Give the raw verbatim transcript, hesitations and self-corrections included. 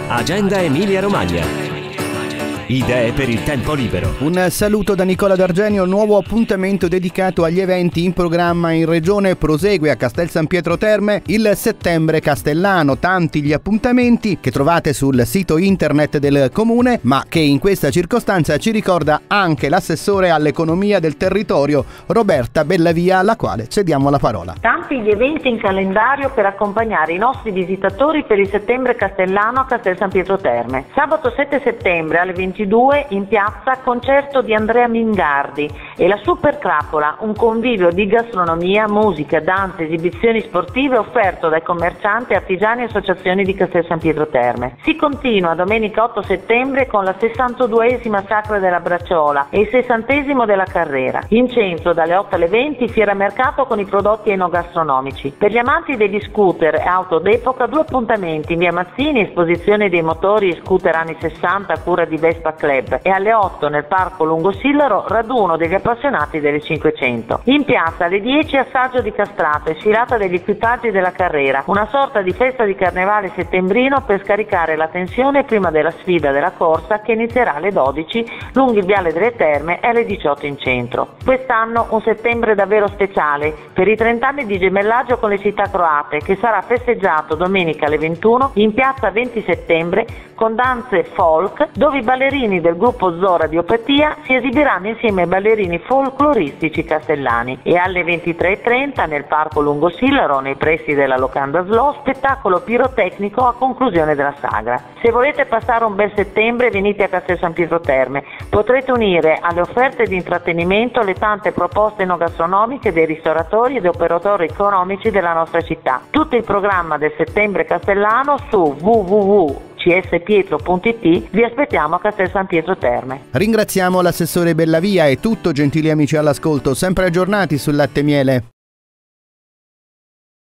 Agenda Emilia-Romagna. Idee per il tempo libero. Un saluto da Nicola D'Argenio. Nuovo appuntamento dedicato agli eventi in programma in regione. Prosegue a Castel San Pietro Terme il Settembre Castellano. Tanti gli appuntamenti che trovate sul sito internet del comune, ma che in questa circostanza ci ricorda anche l'assessore all'economia del territorio Roberta Bellavia, alla quale cediamo la parola. Tanti gli eventi in calendario per accompagnare i nostri visitatori per il Settembre Castellano a Castel San Pietro Terme. Sabato sette settembre alle ventidue in piazza concerto di Andrea Mingardi e la Super Crapola, un convivio di gastronomia, musica, danze, esibizioni sportive offerto dai commercianti, artigiani e associazioni di Castel San Pietro Terme. Si continua domenica otto settembre con la sessantaduesima Sacra della Bracciola e il sessantesimo della Carrera. In centro dalle otto alle venti fiera mercato con i prodotti enogastronomici. Per gli amanti degli scooter e auto d'epoca due appuntamenti in via Mazzini, esposizione dei motori e scooter anni sessanta a cura di Vespa Club, e alle otto nel parco Lungosillaro raduno degli appassionati delle cinquecento. In piazza alle dieci assaggio di castrato e sfilata degli equipaggi della Carrera, una sorta di festa di carnevale settembrino per scaricare la tensione prima della sfida della corsa che inizierà alle dodici lungo il viale delle Terme e alle diciotto in centro. Quest'anno un settembre davvero speciale per i trent'anni di gemellaggio con le città croate, che sarà festeggiato domenica alle ventuno in piazza venti settembre con danze folk, dove i ballerini del gruppo Zora di Opattia si esibiranno insieme ai ballerini folcloristici castellani, e alle ventitré e trenta nel parco Lungosillaro, nei pressi della locanda Slow, spettacolo pirotecnico a conclusione della sagra. Se volete passare un bel settembre venite a Castel San Pietro Terme, potrete unire alle offerte di intrattenimento le tante proposte enogastronomiche dei ristoratori ed operatori economici della nostra città. Tutto il programma del Settembre Castellano su w w w punto c s pietro punto i t. Vi aspettiamo a Castel San Pietro Terme. Ringraziamo l'assessore Bellavia e tutto, gentili amici all'ascolto, sempre aggiornati sul latte e miele.